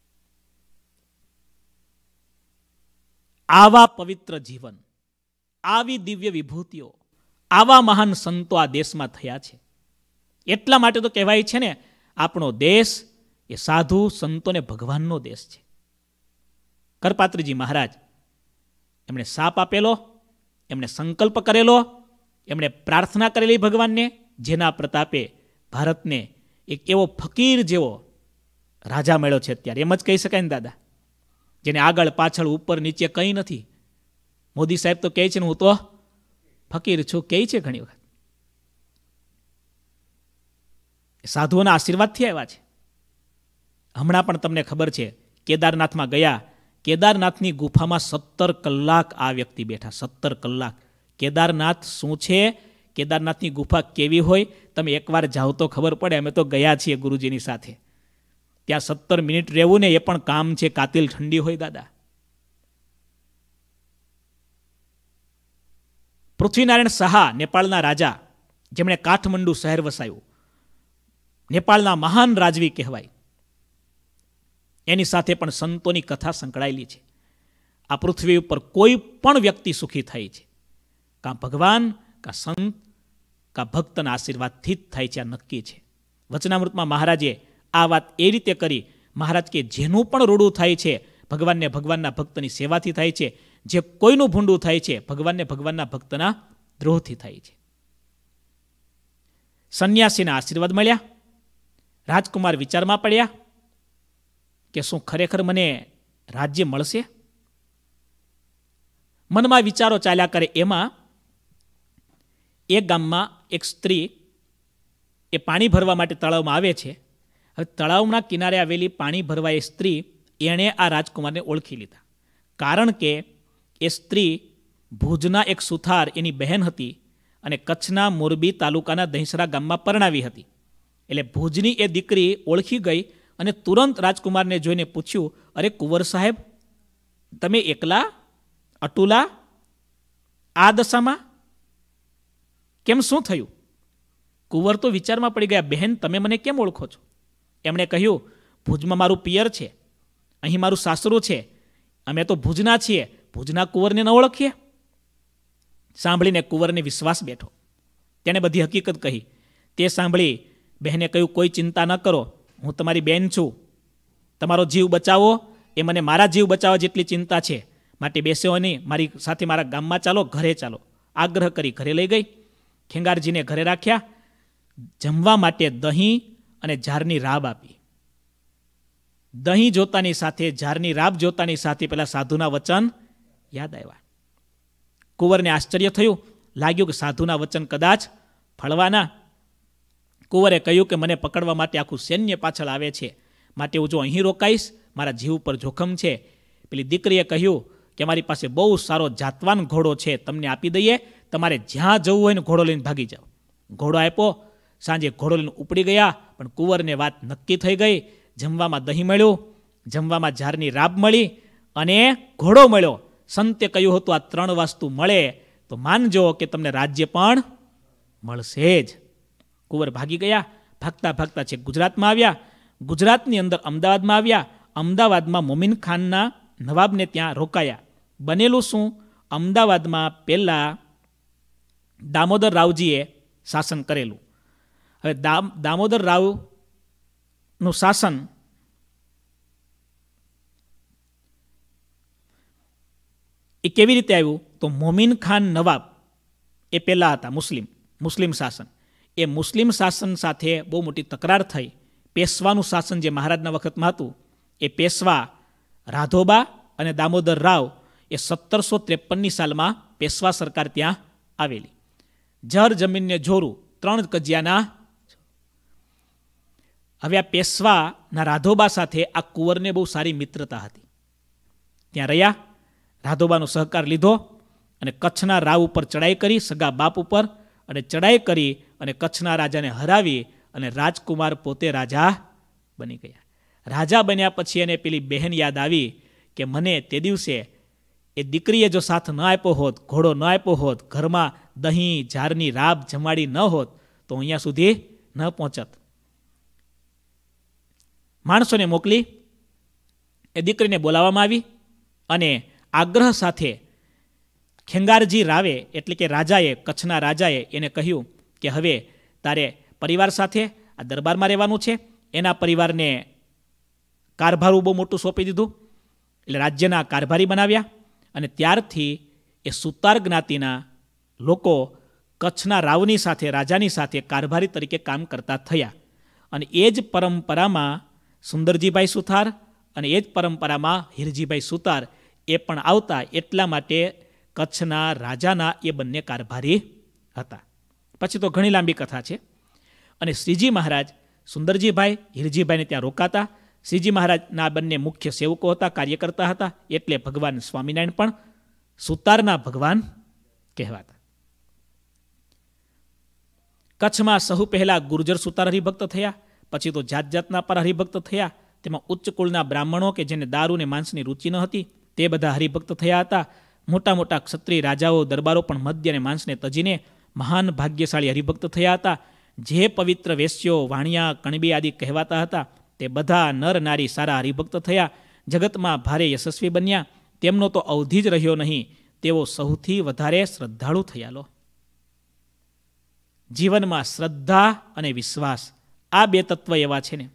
આવા પવિત્ર જીવન, આવી દિવ્ય વિભૂતિઓ, આવા મહાન સંતો આ દેશમાં થયા છે. એટલા માટે તો કહેવાય છે ને, આપણો દેશ એ સાધુ સંતોને ભગવાનનો દેશ છે. કરપાત્રીજી મહારાજ, એમણે શાપ આપેલો, એમણે સંકલ્પ કરેલો, એમણે પ્રાર્થના કરેલી ભગવાનને, જેના પ્રતાપે ભારતને એક એવો ફકીર જેવો રાજા મળ્યો છે અત્યારે. એમ જ કહી શકાય ને દાદા, જેને આગળ પાછળ ઉપર નીચે કંઈ નથી. મોદી સાહેબ તો કહે છે ને હું તો ફકીર છું, કહે છે ઘણી વખત. સાધુઓના આશીર્વાદથી આવ્યા છે. હમણાં પણ તમને ખબર છે, કેદારનાથમાં ગયા, કેદારનાથની ગુફામાં 17 કલાક આ વ્યક્તિ બેઠા. 17 કલાક. કેદારનાથ શું છે, કેદારનાથની ગુફા કેવી હોય, તમે એકવાર જાઓ તો ખબર પડે. અમે તો ગયા છીએ ગુરુજીની સાથે. ત્યાં 17 મિનિટ રહેવું ને એ પણ કામ છે. કાતિલ ઠંડી હોય દાદા. પૃથ્વીનારાયણ શાહ, નેપાળના રાજા, જેમણે કાઠમંડુ શહેર વસાયું, નેપાળના મહાન રાજવી કહેવાય. એની સાથે પણ સંતોની કથા સંકળાયેલી છે. આ પૃથ્વી ઉપર કોઈ પણ વ્યક્તિ સુખી થાય છે કાં ભગવાન, કાં સંત, કાં ભક્તના આશીર્વાદથી જ થાય છે. આ નક્કી છે. વચનામૃતમાં મહારાજે આ વાત એ રીતે કરી. મહારાજ કે જેનું પણ રૂડું થાય છે ભગવાનને ભગવાનના ભક્તની સેવાથી થાય છે. જે કોઈનું ભૂંડું થાય છે ભગવાનને ભગવાનના ભક્તના દ્રોહથી થાય છે. સંન્યાસીના આશીર્વાદ મળ્યા. રાજકુમાર વિચારમાં પડ્યા કે શું ખરેખર મને રાજ્ય મળશે? મનમાં વિચારો ચાલ્યા કરે. એમાં એક ગામમાં એક સ્ત્રી એ પાણી ભરવા માટે તળાવમાં આવે છે. હવે તળાવના કિનારે આવેલી પાણી ભરવા એ સ્ત્રી એણે આ રાજકુમારને ઓળખી લીધા. કારણ કે એ સ્ત્રી ભુજના એક સુથાર એની બહેન હતી અને કચ્છના મોરબી તાલુકાના દહીસરા ગામમાં પરણાવી હતી. એટલે ભુજની એ દીકરી ઓળખી ગઈ અને તુરંત રાજકુમારને જોઈને પૂછ્યું, અરે કુંવર સાહેબ, તમે એકલા અટુલા આ દશામાં કેમ, શું થયું? કુંવર તો વિચારમાં પડી ગયા. બહેન, તમે મને કેમ ઓળખો છો? એમણે કહ્યું, ભુજમાં મારું પિયર છે, અહીં મારું સાસરું છે, અમે તો ભુજના છીએ, ભુજના કુંવરને ન ઓળખીએ? સાંભળીને કુંવરને વિશ્વાસ બેઠો. તેણે બધી હકીકત કહી. તે સાંભળી બહેને કહ્યું, કોઈ ચિંતા ન કરો, હું તમારી બેન છું. તમારો જીવ બચાવો એ મને મારા જીવ બચાવવા જેટલી ચિંતા છે. માટે બેસ્યો નહીં, મારી સાથે મારા ગામમાં ચાલો, ઘરે ચાલો. આગ્રહ કરી ઘરે લઈ ગઈ. ખેંગારજીને ઘરે રાખ્યા. જમવા માટે દહીં અને ઝારની રાબ આપી. દહીં જોતાની સાથે, ઝારની રાબ જોતાની સાથે પેલા સાધુના વચન યાદ આવ્યા. કુંવરને આશ્ચર્ય થયું. લાગ્યું કે સાધુના વચન કદાચ ફળવાના. કુંવરે કહ્યું કે મને પકડવા માટે આખું સૈન્ય પાછળ આવે છે, માટે હું જો અહીં રોકાઈશ મારા જીવ પર જોખમ છે. પેલી દીકરીએ કહ્યું કે અમારી પાસે બહુ સારો જાતવાન ઘોડો છે, તમને આપી દઈએ, તમારે જ્યાં જવું હોય ને ઘોડો લઈને ભાગી જાઓ. ઘોડો આપ્યો. સાંજે ઘોડો લઈને ઉપડી ગયા. પણ કુંવરને વાત નક્કી થઈ ગઈ. જમવામાં દહીં મળ્યું, જમવામાં ઝારની રાબ મળી અને ઘોડો મળ્યો. સંતે કહ્યું હતું, આ 3 વસ્તુ મળે તો માનજો કે તમને રાજ્ય પણ મળશે જ. કુંવર ભાગી ગયા. ભાગતા ભાગતા છે ગુજરાતમાં આવ્યા. ગુજરાતની અંદર અમદાવાદમાં આવ્યા. અમદાવાદમાં મોમીન ખાનના નવાબને ત્યાં રોકાયા. બનેલું શું? અમદાવાદમાં પહેલાં દામોદર રાવજીએ શાસન કરેલું. હવે દામોદર રાવનું શાસન એ કેવી રીતે આવ્યું? તો મોમીન ખાન નવાબ એ પહેલાં હતા મુસ્લિમ શાસન. એ મુસ્લિમ શાસન સાથે બહુ મોટી તકરાર થઈ. પેશવાનું શાસન જે મહારાજના વખતમાં હતું, એ પેશવા રાધોબા અને દામોદર રાવ એ 1753ની સાલમાં પેશવા સરકાર ત્યાં આવેલી. જર જમીનને જોરું, 3 કજિયાના. હવે આ પેશવાના રાધોબા સાથે આ કુંવરને બહુ સારી મિત્રતા હતી. ત્યાં રહ્યા, રાધોબાનો સહકાર લીધો અને કચ્છના રાવ ઉપર ચડાઈ કરી, સગા બાપ ઉપર, અને ચડાઈ કરી અને કચ્છના રાજાને હરાવી અને રાજકુમાર પોતે રાજા બની ગયા. રાજા બન્યા પછી એને પેલી બહેન યાદ આવી કે મને તે દિવસે એ દીકરીએ જો સાથ ન આપ્યો હોત, ઘોડો ન આપ્યો હોત, ઘરમાં દહીં ઝારની રાબ જમાડી ન હોત તો અહીંયા સુધી ન પહોંચત. માણસોને મોકલી એ દીકરીને બોલાવવામાં આવી અને આગ્રહ સાથે ખેંગારજી રાવે એટલે કે રાજાએ, કચ્છના રાજાએ એને કહ્યું કે હવે તારે પરિવાર સાથે આ દરબારમાં રહેવાનું છે. એના પરિવારને કારભારું બહુ મોટું સોંપી દીધું. એટલે રાજ્યના કારભારી બનાવ્યા અને ત્યારથી એ સુતાર જ્ઞાતિના લોકો કચ્છના રાવની સાથે, રાજાની સાથે કારભારી તરીકે કામ કરતા થયા. અને એ જ પરંપરામાં સુંદરજીભાઈ સુથાર અને એ જ પરંપરામાં હીરજીભાઈ સુતાર એ પણ આવતા. એટલા માટે કચ્છના રાજાના એ બંને કારભારી હતા. પછી તો ઘણી લાંબી કથા છે. અને શ્રીજી મહારાજ સુંદરજીભાઈ, હીરજીભાઈને ત્યાં રોકાતા. શ્રીજી મહારાજના બંને મુખ્ય સેવકો હતા, કાર્યકર્તા હતા. એટલે ભગવાન સ્વામિનારાયણ પણ સુતારના ભગવાન કહેવાતા. કચ્છમાં સહુ પહેલા ગુર્જર સુતાર હરિભક્ત થયા. પછી તો જાત જાતના પર હરિભક્ત થયા. તેમાં ઉચ્ચ કુળના બ્રાહ્મણો કે જેને દારૂ ને માંસની રુચિ ન હતી તે બધા હરિભક્ત થયા હતા. મોટા મોટા ક્ષત્રિય રાજાઓ, દરબારો પણ મદ્ય અને માંસને તજીને મહાન ભાગ્યશાળી હરિભક્ત થયા હતા. જે પવિત્ર વેશ્યો, વાણિયા, કણબી આદિ કહેવાતા હતા તે બધા નર નારી સારા હરિભક્ત થયા, જગતમાં ભારે યશસ્વી બન્યા. તેમનો તો અવધિ જ રહ્યો નહીં, તેઓ સૌથી વધારે શ્રદ્ધાળુ થયા. લો, જીવનમાં શ્રદ્ધા અને વિશ્વાસ આ બે તત્વ એવા છે ને.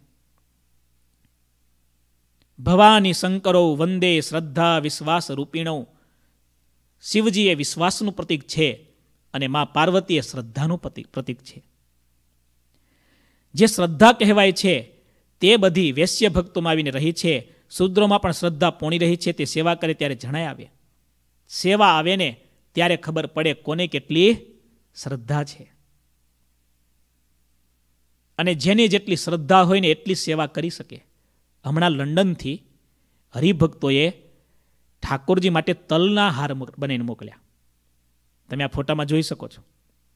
ભવાની શંકરો વંદે શ્રદ્ધા વિશ્વાસ રૂપિણો. શિવજી એ વિશ્વાસનું પ્રતીક છે અને મા પાર્વતી એ શ્રદ્ધાનું પ્રતીક છે. જે શ્રદ્ધા કહેવાય છે તે બધી વૈશ્ય ભક્તોમાં આવીને રહી છે. શૂદ્રોમાં પણ શ્રદ્ધા પોણી રહી છે. તે સેવા કરે ત્યારે જણાય આવે, સેવા આવે ને ત્યારે ખબર પડે કોને કેટલી શ્રદ્ધા છે. અને જેની જેટલી શ્રદ્ધા હોય ને એટલી સેવા કરી શકે. હમણાં લંડનથી હરિભક્તોએ ઠાકોરજી માટે તલના હાર બનાવીને મોકલ્યા. તમે આ ફોટામાં જોઈ શકો છો.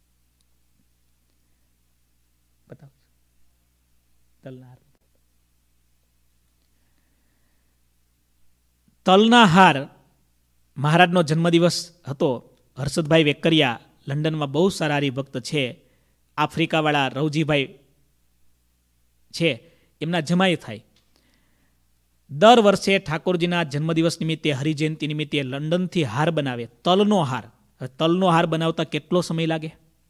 બતાવો, તલના હાર. તલના હાર મહારાજનો જન્મદિવસ હતો. હર્ષદભાઈ વેકરિયા લંડનમાં બહુ સારા હરિભક્ત છે. આફ્રિકાવાળા રવજીભાઈ છે, એમના જમાઈ થાય. દર વર્ષે ઠાકોરજીના જન્મદિવસ નિમિત્તે, હરિજયંતિ નિમિત્તે લંડનથી હાર બનાવે, તલનો હાર. તલનો હાર બનાવતા કેટલો સમય લાગે?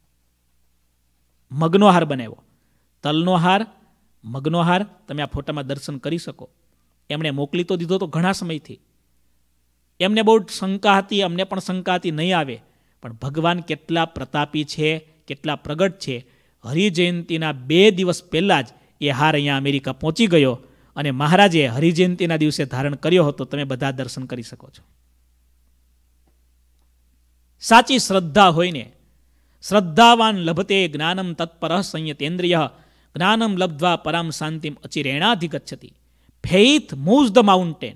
મગનો હાર બનાવ્યો. તલનો હાર, મગનો હાર તમે આ ફોટામાં દર્શન કરી શકો. એમણે મોકલી તો દીધો તો ઘણા સમયથી. એમને બહુ શંકા હતી, અમને પણ શંકા હતી, નહીં આવે. પણ ભગવાન કેટલા પ્રતાપી છે, કેટલા પ્રગટ છે. હરિજયંતિના 2 દિવસ પહેલાં જ એ હાર અહીંયા અમેરિકા પહોંચી ગયો અને મહારાજે હરિજયંતિના દિવસે ધારણ કર્યો હતો. તમે બધા દર્શન કરી શકો છો. સાચી શ્રદ્ધા હોય ને, શ્રદ્ધાવાન લભતે જ્ઞાનમ તત્પર સંયતેન્દ્રિય જ્ઞાનમ લબ્ધ્વા પરામ શાંતિમ અચિરેણાધિગચ્છતિ. Faith moves the mountain.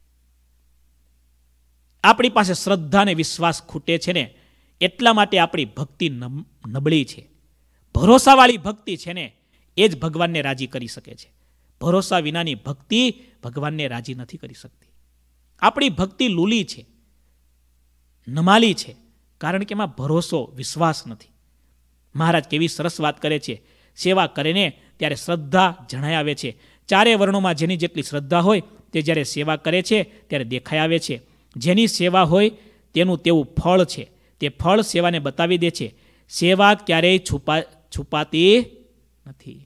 આપણી પાસે શ્રદ્ધા અને વિશ્વાસ ખૂટે છે ને એટલા માટે આપણી ભક્તિ નબળી છે. ભરોસાવાળી ભક્તિ છે ને એ જ ભગવાનને રાજી કરી શકે છે. ભરોસા વિનાની ભક્તિ ભગવાનને રાજી નથી કરી શકતી. આપણી ભક્તિ લૂલી છે, નમાલી છે, કારણ કે એમાં ભરોસો, વિશ્વાસ નથી. મહારાજ કેવી સરસ વાત કરે છે. સેવા કરે ને ત્યારે શ્રદ્ધા જણાય આવે છે. 4 વર્ણોમાં જેની જેટલી શ્રદ્ધા હોય તે જ્યારે સેવા કરે છે ત્યારે દેખાઈ આવે છે. જેની સેવા હોય તેનું તેવું ફળ છે. તે ફળ સેવાને બતાવી દે છે. સેવા ક્યારેય છુપાતી નથી.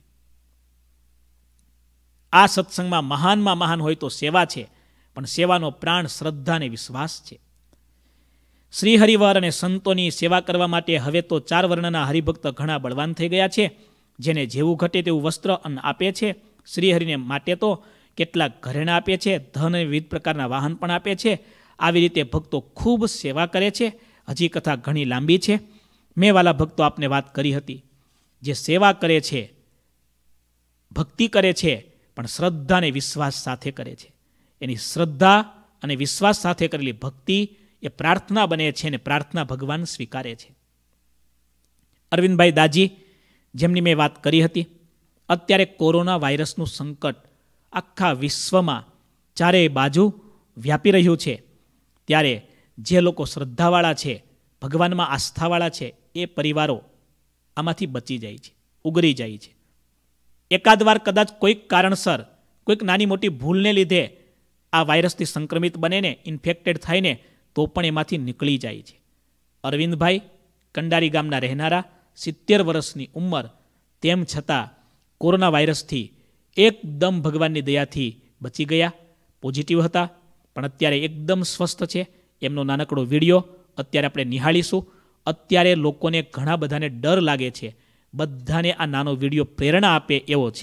આ સત્સંગમાં મહાનમાં મહાન હોય તો સેવા છે, પણ સેવાનો પ્રાણ શ્રદ્ધા અને વિશ્વાસ છે. શ્રી હરિવર અને સંતોની સેવા કરવા માટે હવે તો 4 વર્ણના હરિભક્ત ઘણા બળવાન થઈ ગયા છે. જેને જેવું ઘટે તેવું વસ્ત્ર અન્ન આપે છે. શ્રીહરિને માટે તો કેટલાક ઘરેણાં આપે છે, ધન અને વિવિધ પ્રકારના વાહન પણ આપે છે. આવી રીતે ભક્તો ખૂબ સેવા કરે છે. હજી કથા ઘણી લાંબી છે. મેં વાલા ભક્તો આપને વાત કરી હતી. જે સેવા કરે છે, ભક્તિ કરે છે, પણ શ્રદ્ધા અને વિશ્વાસ સાથે કરે છે. એની શ્રદ્ધા અને વિશ્વાસ સાથે કરેલી ભક્તિ એ પ્રાર્થના બને છે અને પ્રાર્થના ભગવાન સ્વીકારે છે. અરવિંદભાઈ દાજી, જેમની મેં વાત કરી હતી, અત્યારે કોરોના વાયરસનું સંકટ આખા વિશ્વમાં ચારેય બાજુ વ્યાપી રહ્યું છે. ત્યારે જે લોકો શ્રદ્ધાવાળા છે, ભગવાનમાં આસ્થાવાળા છે, એ પરિવારો આમાંથી બચી જાય છે, ઉગરી જાય છે. એકાદ વાર કદાચ કોઈક કારણસર, કોઈક નાની મોટી ભૂલને લીધે આ વાયરસથી સંક્રમિત બને ને, ઇન્ફેક્ટેડ થાય ને, તો પણ એમાંથી નીકળી જાય છે. અરવિંદભાઈ કંડારી ગામના રહેનારા, 70 વર્ષની ઉંમર, તેમ છતાં કોરોના વાયરસથી એકદમ ભગવાનની દયાથી બચી ગયા. પોઝિટિવ હતા, પણ અત્યારે એકદમ સ્વસ્થ છે. એમનો નાનકડો વિડીયો અત્યારે આપણે નિહાળીશું. અત્યારે લોકોને ઘણા બધાને ડર લાગે છે. બધાને આ નાનો વિડીયો પ્રેરણા આપે એવો છે.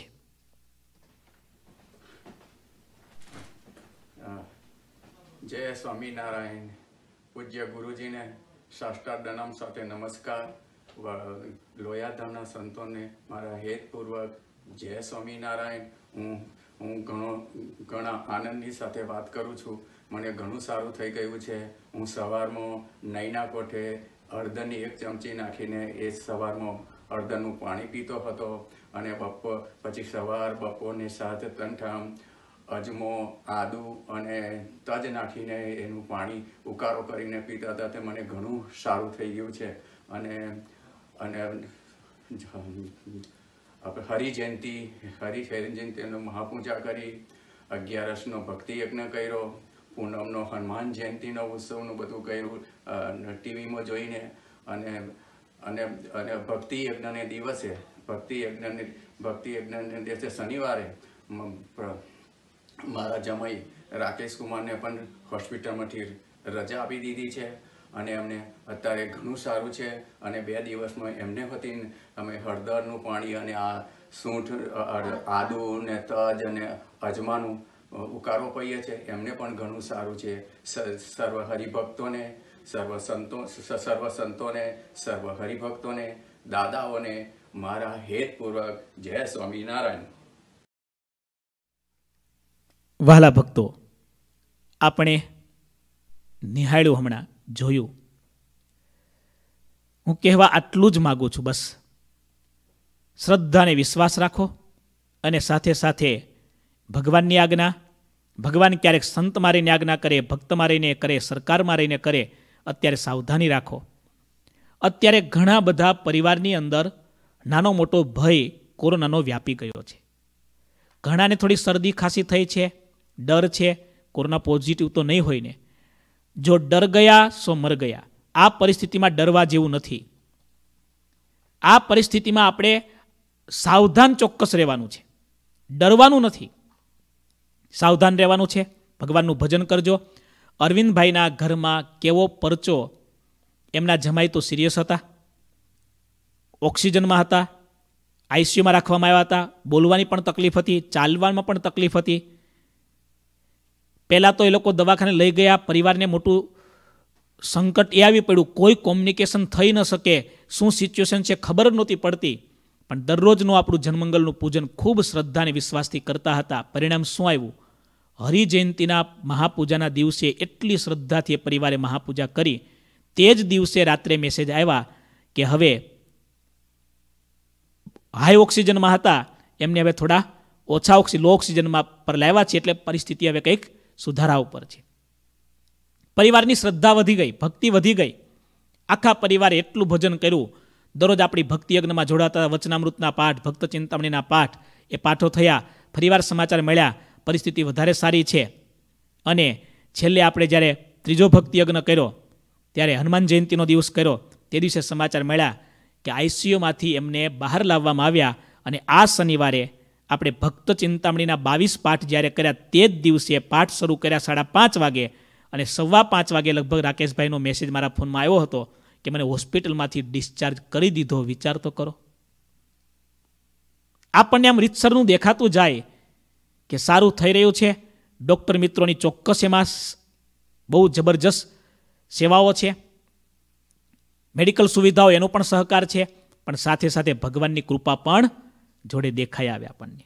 જય સ્વામિનારાયણ. પૂજ્ય ગુરુજીને સાષ્ટાંગ સાથે નમસ્કાર. લોયાધામના સંતોને મારા હેતપૂર્વક જય સ્વામિનારાયણ. હું ઘણા આનંદની સાથે વાત કરું છું. મને ઘણું સારું થઈ ગયું છે. હું સવારમાં નૈના કોઠે હળદરની 1 ચમચી નાખીને એ સવારમાં હળદરનું પાણી પીતો હતો અને પછી સવાર બપોરને 7 ત્રણ અજમો, આદુ અને તજ નાખીને એનું પાણી ઉકાળો કરીને પીતા હતા. તે મને ઘણું સારું થઈ ગયું છે. અને આપણે હરિજયંતીનો મહાપૂજા કરી, 11નો ભક્તિ યજ્ઞ કર્યો, પૂનમનો હનુમાન જયંતીનો ઉત્સવનું બધું કર્યું ટીવીમાં જોઈને. અને અને અને ભક્તિ યજ્ઞને દિવસે શનિવારે મારા જમાઈ રાકેશ કુમારને પણ હોસ્પિટલમાંથી રજા આપી દીધી છે અને એમને અત્યારે ઘણું સારું છે. અને 2 દિવસમાં એમને હતી અમે હળદરનું પાણી અને આ સૂંઠ, આદુ ને તજ અને અજમાનું ઉકાળો પીએ છે, એમને પણ ઘણું સારું છે. સર્વ હરિભક્તોને, સર્વ સંતોને, સર્વ હરિભક્તોને, દાદાઓને મારા હેતપૂર્વક જય સ્વામિનારાયણ. વહાલા ભક્તો, આપણે નિહાળ્યું, હમણાં જોયું. હું કહેવા આટલું જ માગું છું, બસ શ્રદ્ધાને વિશ્વાસ રાખો અને સાથે સાથે ભગવાનની આજ્ઞા, ભગવાન ક્યારેક સંત મારીને આજ્ઞા કરે, ભક્ત મારીને કરે, સરકાર મારીને કરે, અત્યારે સાવધાની રાખો. અત્યારે ઘણા બધા પરિવારની અંદર નાનો મોટો ભય કોરોનાનો વ્યાપી ગયો છે. ઘણાને થોડી શરદી ખાંસી થઈ છે, ડર છે. કોરોના પોઝિટિવ તો નહીં હોય ને. જો ડર ગયા સો મર ગયા. આ પરિસ્થિતિમાં ડરવા જેવું નથી. આ પરિસ્થિતિમાં આપણે સાવધાન ચોક્કસ રહેવાનું છે, ડરવાનું નથી. સાવધાન રહેવાનું છે. ભગવાનનું ભજન કરજો. અરવિંદભાઈના ઘરમાં કેવો પરચો, એમના જમાઈ તો સિરિયસ હતા, ઓક્સિજનમાં હતા, આઈસીયુમાં રાખવામાં આવ્યા હતા, બોલવાની પણ તકલીફ હતી, ચાલવામાં પણ તકલીફ હતી. પહેલાં તો એ લોકો દવાખાને લઈ ગયા, પરિવારને મોટું સંકટ એ આવી પડ્યું, કોઈ કોમ્યુનિકેશન થઈ ન શકે, શું સિચ્યુએશન છે ખબર જ નહોતી પડતી. પણ દરરોજનું આપણું જન્મંગલનું પૂજન ખૂબ શ્રદ્ધા અને વિશ્વાસથી કરતા હતા. પરિણામ શું આવ્યું? હરિજયંતીના મહાપૂજાના દિવસે એટલી શ્રદ્ધાથી પરિવારે મહાપૂજા કરી, તે જ દિવસે રાત્રે મેસેજ આવ્યા કે હવે હાઈ ઓક્સિજનમાં હતા, એમને હવે થોડા ઓછા લો ઓક્સિજનમાં પર લાવ્યા છે, એટલે પરિસ્થિતિ હવે કંઈક સુધારા ઉપર છે. પરિવારની શ્રદ્ધા વધી ગઈ, ભક્તિ વધી ગઈ. આખા પરિવારે એટલું ભજન કર્યું. દરરોજ આપણી ભક્તિ યજ્ઞમાં જોડાતા, વચનામૃતના પાઠ, ભક્ત ચિંતામણીના પાઠ, એ પાઠો થયા. ફરીવાર સમાચાર મળ્યા, પરિસ્થિતિ વધારે સારી છે. અને છેલ્લે આપણે જ્યારે 3જો ભક્તિ યજ્ઞ કર્યો, ત્યારે હનુમાન જયંતીનો દિવસ કર્યો, તે દિવસે સમાચાર મળ્યા કે આઈસીયુમાંથી એમને બહાર લાવવામાં આવ્યા. અને આ શનિવારે આપણે ભક્ત ચિંતામણીના 22 પાઠ જ્યારે કર્યા, તે જ દિવસે પાઠ શરૂ કર્યા 5:30 વાગે, અને 5:15 વાગે લગભગ રાકેશભાઈનો મેસેજ મારા ફોનમાં આવ્યો હતો કે મને હોસ્પિટલમાંથી ડિસ્ચાર્જ કરી દીધો. વિચાર તો કરો. આપણને આમ રીતસરનું દેખાતું જાય કે સારું થઈ રહ્યું છે. ડૉક્ટર મિત્રોની ચોક્કસ એમાં બહુ જબરજસ્ત સેવાઓ છે, મેડિકલ સુવિધાઓ એનો પણ સહકાર છે, પણ સાથે સાથે ભગવાનની કૃપા પણ જોડે દેખાઈ આવે આપણને.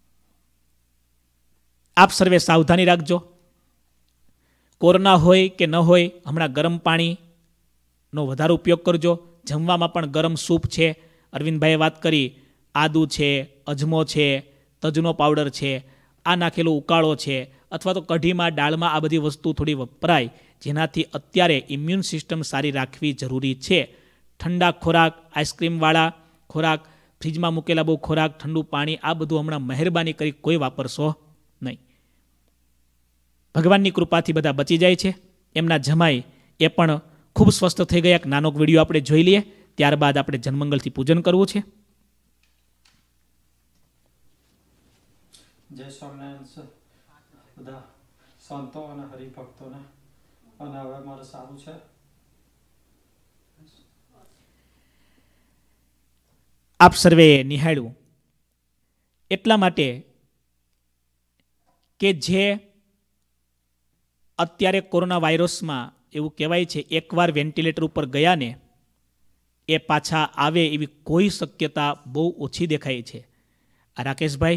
આપ સર્વે સાવધાની રાખજો. કોરોના હોય કે ન હોય, હમણાં ગરમ પાણીનો વધારે ઉપયોગ કરજો. જમવામાં પણ ગરમ સૂપ છે, અરવિંદભાઈએ વાત કરી, આદુ છે, અજમો છે, તજનો પાવડર છે, આ નાખેલો ઉકાળો છે, અથવા તો કઢીમાં, દાળમાં આ બધી વસ્તુ થોડી વપરાય, જેનાથી અત્યારે ઇમ્યુન સિસ્ટમ સારી રાખવી જરૂરી છે. ઠંડા ખોરાક, આઈસ્ક્રીમવાળા ખોરાક, ફ્રીજમાં મૂકેલા બહુ ખોરાક, ઠંડુ પાણી, આ બધું હમણાં મહેરબાની કરી કોઈ વાપરશો નહીં. ભગવાનની કૃપાથી બધા બચી જાય છે. એમના જમાઈ એ પણ ખૂબ સ્વસ્થ થઈ ગયા. એક નાનો વિડીયો આપણે જોઈ લઈએ, ત્યારબાદ આપણે જન્મંગલથી પૂજન કરવું છે. જય સ્વામિનારાયણ બધા સંતો અને હરિભક્તોને. અને હવે મારે સારું છે. આપ સર્વે નિહાળ્યું એટલા માટે કે જે અત્યારે કોરોના વાયરસમાં એવું કહેવાય છે, એકવાર વેન્ટિલેટર ઉપર ગયા ને એ પાછા આવે એવી કોઈ શક્યતા બહુ ઓછી દેખાય છે. આ રાકેશભાઈ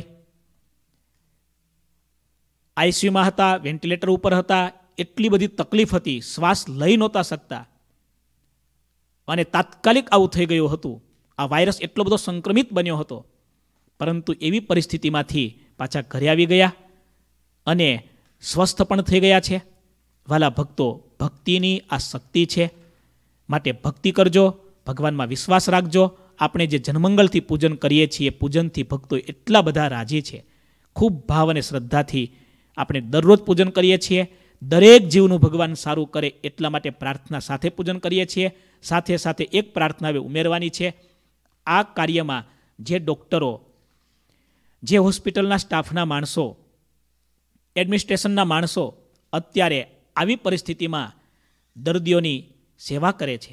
આઈસીયુમાં હતા, વેન્ટિલેટર ઉપર હતા, એટલી બધી તકલીફ હતી, શ્વાસ લઈ નહોતા શકતા, અને તાત્કાલિક આવું થઈ ગયું હતું. આ વાયરસ એટલો બધો સંક્રમિત બન્યો હતો, પરંતુ એવી પરિસ્થિતિમાંથી પાછા ઘરે આવી ગયા અને સ્વસ્થ પણ થઈ ગયા છે. વાલા ભક્તો, ભક્તિની આ શક્તિ છે, માટે ભક્તિ કરજો, ભગવાનમાં વિશ્વાસ રાખજો આપણે જે જનમંગલથી પૂજન કરીએ છીએ, પૂજનથી ભક્તો એટલા બધા રાજી છે. ખૂબ ભાવ અને શ્રદ્ધાથી આપણે દરરોજ પૂજન કરીએ છીએ. દરેક જીવનું ભગવાન સારું કરે એટલા માટે પ્રાર્થના સાથે પૂજન કરીએ છીએ. સાથે સાથે એક પ્રાર્થના હવે ઉમેરવાની છે. આ કાર્યમાં જે ડૉક્ટરો, જે હોસ્પિટલના સ્ટાફના માણસો, એડમિનિસ્ટ્રેશનના માણસો અત્યારે આવી પરિસ્થિતિમાં દર્દીઓની સેવા કરે છે,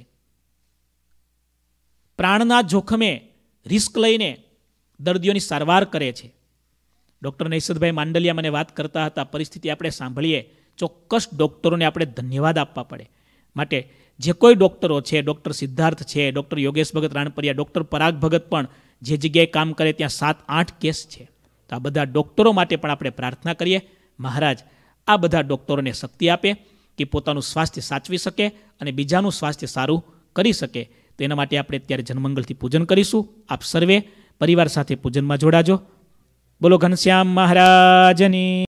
પ્રાણના જોખમે રિસ્ક લઈને દર્દીઓની સારવાર કરે છે. ડૉક્ટર નૈસદભાઈ માંડલિયા મને વાત કરતા હતા, પરિસ્થિતિ આપણે સાંભળીએ, ચોક્કસ ડૉક્ટરોને આપણે ધન્યવાદ આપવા પડે. માટે જે કોઈ ડૉક્ટરો છે, ડૉક્ટર સિદ્ધાર્થ છે, ડૉક્ટર યોગેશ ભગત રાણપરિયા, ડૉક્ટર પરાગ ભગત પણ જે જગ્યાએ કામ કરે ત્યાં 7-8 કેસ છે. તો આ બધા ડૉક્ટરો માટે પણ આપણે પ્રાર્થના કરીએ, મહારાજ આ બધા ડૉક્ટરોને શક્તિ આપે કે પોતાનું સ્વાસ્થ્ય સાચવી શકે અને બીજાનું સ્વાસ્થ્ય સારું કરી શકે. તો એના માટે આપણે અત્યારે જનમંગલથી પૂજન કરીશું. આપ સર્વે પરિવાર સાથે પૂજનમાં જોડાજો. બોલો ઘનશ્યામ મહારાજની.